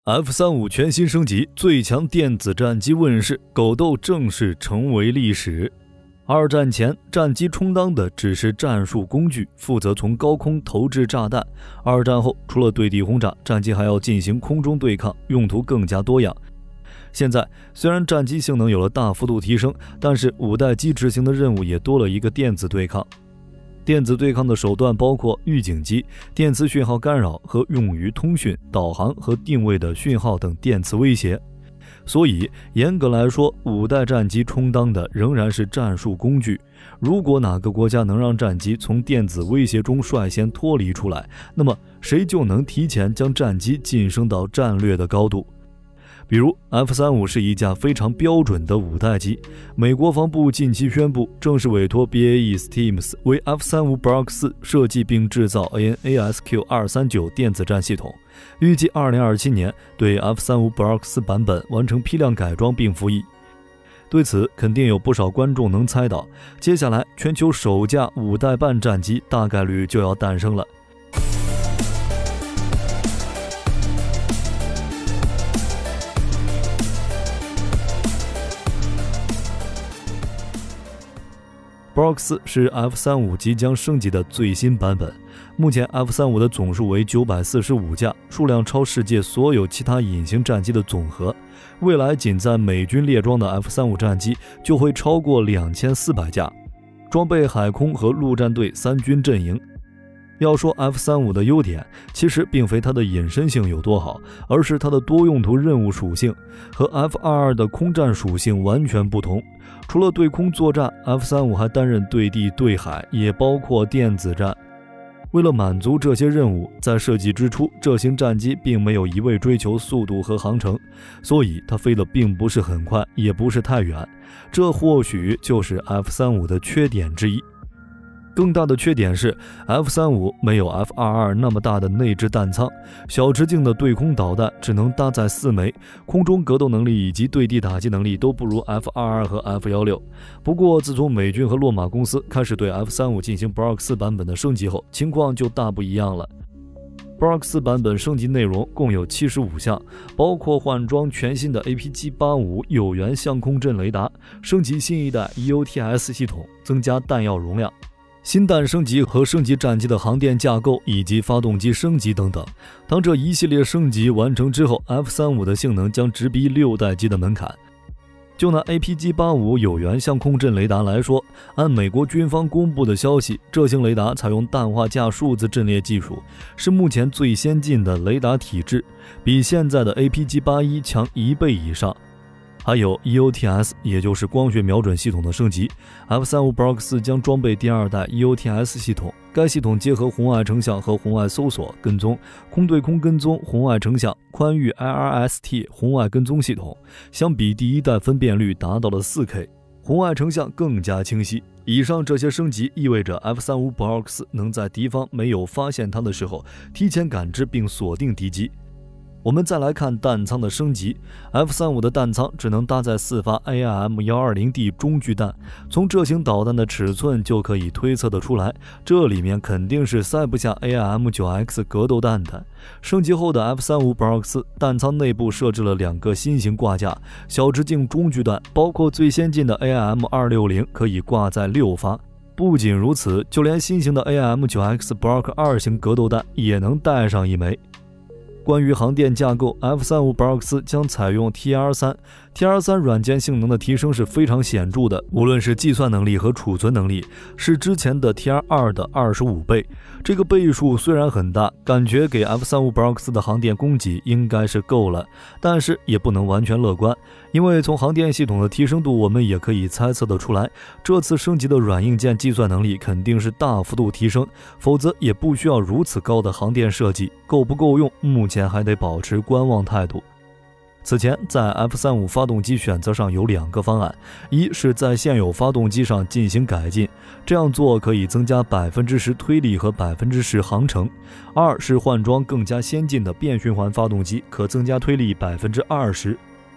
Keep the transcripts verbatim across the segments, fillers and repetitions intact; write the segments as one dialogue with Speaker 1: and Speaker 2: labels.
Speaker 1: F 三十五 全新升级，最强电子战机问世，狗斗正式成为历史。二战前，战机充当的只是战术工具，负责从高空投掷炸弹。二战后，除了对地轰炸，战机还要进行空中对抗，用途更加多样。现在，虽然战机性能有了大幅度提升，但是五代机执行的任务也多了一个电子对抗。电子对抗的手段包括预警机、电磁讯号干扰和用于通讯、导航和定位的讯号等电磁威胁。所以，严格来说，五代战机充当的仍然是战术工具。如果哪个国家能让战机从电子威胁中率先脱离出来，那么谁就能提前将战机晋升到战略的高度。比如 F 三十五 是一架非常标准的五代机，美国防部近期宣布正式委托 B A E Systems 为 F 三十五 Block 四设计并制造 A N A S Q 二三九 电子战系统，预计二零二七年对 F 三十五 Block 四版本完成批量改装并服役。对此，肯定有不少观众能猜到，接下来全球首架五代半战机大概率就要诞生了。Block 四是 F 三十五 即将升级的最新版本，目前 F 三十五 的总数为九百四十五架，数量超世界所有其他隐形战机的总和。未来仅在美军列装的 F 三十五 战机就会超过两千四百架，装备海空和陆战队三军阵营。要说 F 三十五 的优点，其实并非它的隐身性有多好，而是它的多用途任务属性和 F 二十二 的空战属性完全不同。除了对空作战， F 三十五 还担任对地对海，也包括电子战。为了满足这些任务，在设计之初，这型战机并没有一味追求速度和航程，所以它飞得并不是很快，也不是太远，这或许就是 F 三十五 的缺点之一。更大的缺点是 F 三十五 没有 F 二十二 那么大的内置弹仓，小直径的对空导弹只能搭载四枚，空中格斗能力以及对地打击能力都不如 F 二十二 和 F 十六。不过自从美军和洛马公司开始对 F 三十五 进行 Block 四版本的升级后，情况就大不一样了。Block 四版本升级内容共有七十五项，包括换装全新的 A P G 八十五有源相空阵雷达，升级新一代 E O T S 系统，增加弹药容量，新弹升级和升级战机的航电架构以及发动机升级等等。当这一系列升级完成之后， F 三十五 的性能将直逼六代机的门槛。就拿 A P G 八十五有源相空阵雷达来说，按美国军方公布的消息，这型雷达采用氮化镓数字阵列技术，是目前最先进的雷达体制，比现在的 A P G 八十一强一倍以上。还有 E O T S， 也就是光学瞄准系统的升级。F 三十五 Block 四将装备第二代 E O T S 系统，该系统结合红外成像和红外搜索跟踪、空对空跟踪、红外成像、宽域 I R S T 红外跟踪系统，相比第一代分辨率达到了 四K， 红外成像更加清晰。以上这些升级意味着 F 三十五 Block 四能在敌方没有发现它的时候，提前感知并锁定敌机。我们再来看弹仓的升级 ，F 三十五 的弹仓只能搭载四发 A I M 一二零 D 中距弹，从这型导弹的尺寸就可以推测得出来，这里面肯定是塞不下 A I M 九 X 格斗弹的。升级后的 F 三十五 Block 四弹仓内部设置了两个新型挂架，小直径中距弹，包括最先进的 A I M 二六零可以挂载六发。不仅如此，就连新型的 A I M 九 X Block 二型格斗弹也能带上一枚。关于航电架构 ，F 三十五 Block 四将采用 T R 三，T R 三 软件性能的提升是非常显著的，无论是计算能力和储存能力，是之前的 T R 二 的二十五倍。这个倍数虽然很大，感觉给 F 三十五 Block 四的航电供给应该是够了，但是也不能完全乐观，因为从航电系统的提升度，我们也可以猜测得出来，这次升级的软硬件计算能力肯定是大幅度提升，否则也不需要如此高的航电设计，够不够用，目前还得保持观望态度。此前在 F 三十五 发动机选择上有两个方案，一是在现有发动机上进行改进，这样做可以增加 百分之十 推力和 百分之十 航程；二是换装更加先进的变循环发动机，可增加推力 百分之二十。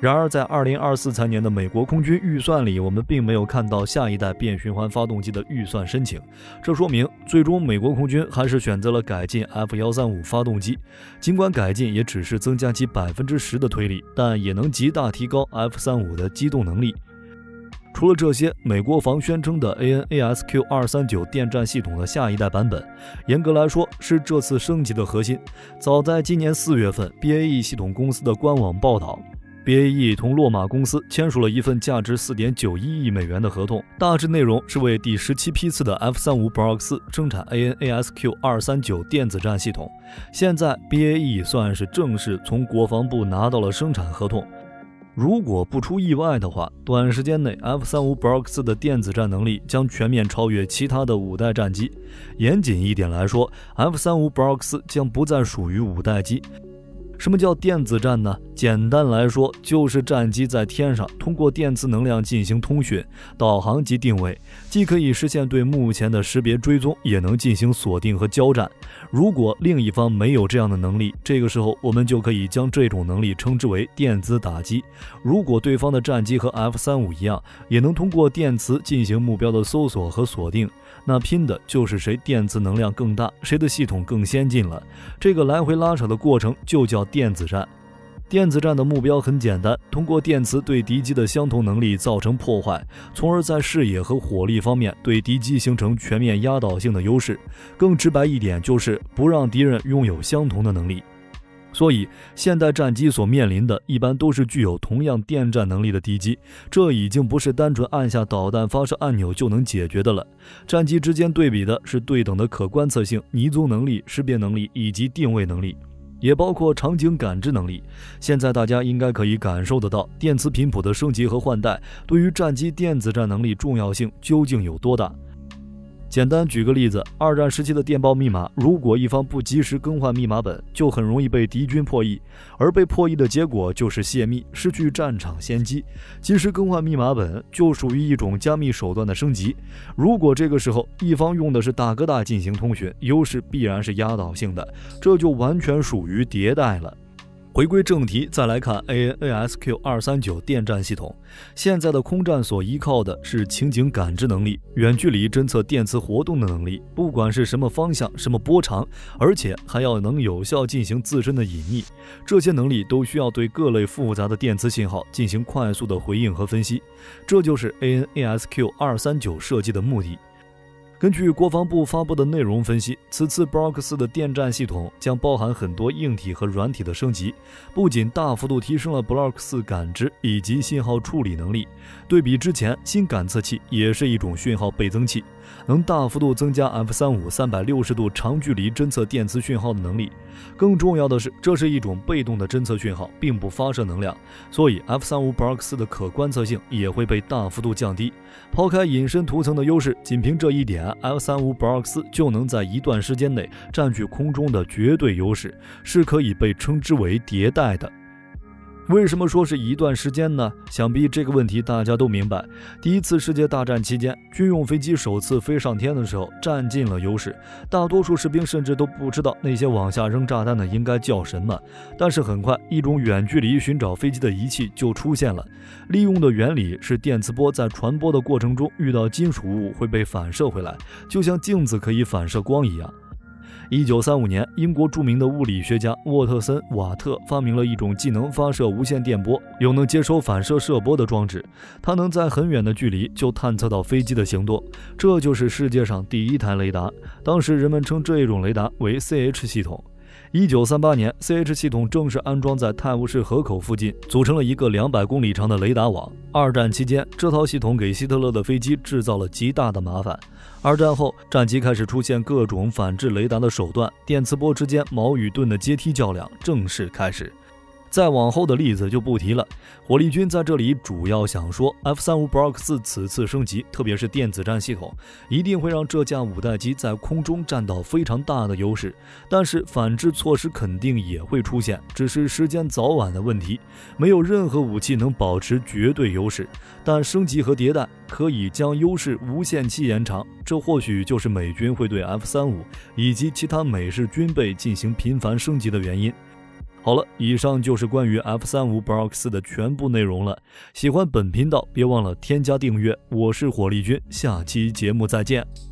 Speaker 1: 然而，在二零二四财年的美国空军预算里，我们并没有看到下一代变循环发动机的预算申请。这说明，最终美国空军还是选择了改进 F 一三五 发动机。尽管改进也只是增加其 百分之十 的推力，但也能极大提高 F 三五 的机动能力。除了这些，美国防宣称的 A N A S Q 二三九 电战系统的下一代版本，严格来说是这次升级的核心。早在今年四月份 ，B A E 系统公司的官网报道。B A E 同洛马公司签署了一份价值 四点九一亿美元的合同，大致内容是为第十七批次的 F 三五 Block 四生产 A N A S Q 二三九 电子战系统。现在 B A E 算是正式从国防部拿到了生产合同。如果不出意外的话，短时间内 F 三五 Block 四的电子战能力将全面超越其他的五代战机。严谨一点来说 ，F 三五 Block 四将不再属于五代机。什么叫电子战呢？简单来说，就是战机在天上通过电磁能量进行通讯、导航及定位，既可以实现对目前的识别追踪，也能进行锁定和交战。如果另一方没有这样的能力，这个时候我们就可以将这种能力称之为电子打击。如果对方的战机和 F 三五 一样，也能通过电磁进行目标的搜索和锁定，那拼的就是谁电磁能量更大，谁的系统更先进了。这个来回拉扯的过程就叫电子战。电子战的目标很简单，通过电磁对敌机的相同能力造成破坏，从而在视野和火力方面对敌机形成全面压倒性的优势。更直白一点，就是不让敌人拥有相同的能力。所以，现代战机所面临的一般都是具有同样电战能力的敌机，这已经不是单纯按下导弹发射按钮就能解决的了。战机之间对比的是对等的可观测性、迷踪能力、识别能力以及定位能力。也包括场景感知能力。现在大家应该可以感受得到，电磁频谱的升级和换代对于战机电子战能力重要性究竟有多大。简单举个例子，二战时期的电报密码，如果一方不及时更换密码本，就很容易被敌军破译，而被破译的结果就是泄密，失去战场先机。及时更换密码本就属于一种加密手段的升级。如果这个时候一方用的是大哥大进行通讯，优势必然是压倒性的，这就完全属于迭代了。回归正题，再来看 A N A S Q 二三九 电战系统。现在的空战所依靠的是情景感知能力，远距离侦测电磁活动的能力，不管是什么方向、什么波长，而且还要能有效进行自身的隐匿。这些能力都需要对各类复杂的电磁信号进行快速的回应和分析，这就是 A N A S Q 二三九 设计的目的。根据国防部发布的内容分析，此次 Block 四的电战系统将包含很多硬体和软体的升级，不仅大幅度提升了 Block 四感知以及信号处理能力，对比之前，新感测器也是一种讯号倍增器，能大幅度增加 F 三五 三百六十度长距离侦测电磁讯号的能力。更重要的是，这是一种被动的侦测讯号，并不发射能量，所以 F 三五 Block 四的可观测性也会被大幅度降低。抛开隐身涂层的优势，仅凭这一点，F 三五 Block 四就能在一段时间内占据空中的绝对优势，是可以被称之为迭代的。为什么说是一段时间呢？想必这个问题大家都明白。第一次世界大战期间，军用飞机首次飞上天的时候，占尽了优势，大多数士兵甚至都不知道那些往下扔炸弹的应该叫什么。但是很快，一种远距离寻找飞机的仪器就出现了，利用的原理是电磁波在传播的过程中遇到金属物会被反射回来，就像镜子可以反射光一样。一九三五年，英国著名的物理学家沃特森·瓦特发明了一种既能发射无线电波，又能接收反射射波的装置。它能在很远的距离就探测到飞机的行动，这就是世界上第一台雷达。当时人们称这种雷达为 C H 系统。一九三八年 ，C H 系统正式安装在泰晤士河口附近，组成了一个两百公里长的雷达网。二战期间，这套系统给希特勒的飞机制造了极大的麻烦。二战后，战机开始出现各种反制雷达的手段，电磁波之间矛与盾的阶梯较量正式开始。再往后的例子就不提了。火力军在这里主要想说 F 三五 Block 四此次升级，特别是电子战系统，一定会让这架五代机在空中占到非常大的优势。但是反制措施肯定也会出现，只是时间早晚的问题。没有任何武器能保持绝对优势，但升级和迭代可以将优势无限期延长。这或许就是美军会对 F 三五以及其他美式军备进行频繁升级的原因。 好了，以上就是关于 F 三十五 Block 四的全部内容了。喜欢本频道，别忘了添加订阅。我是火力军，下期节目再见。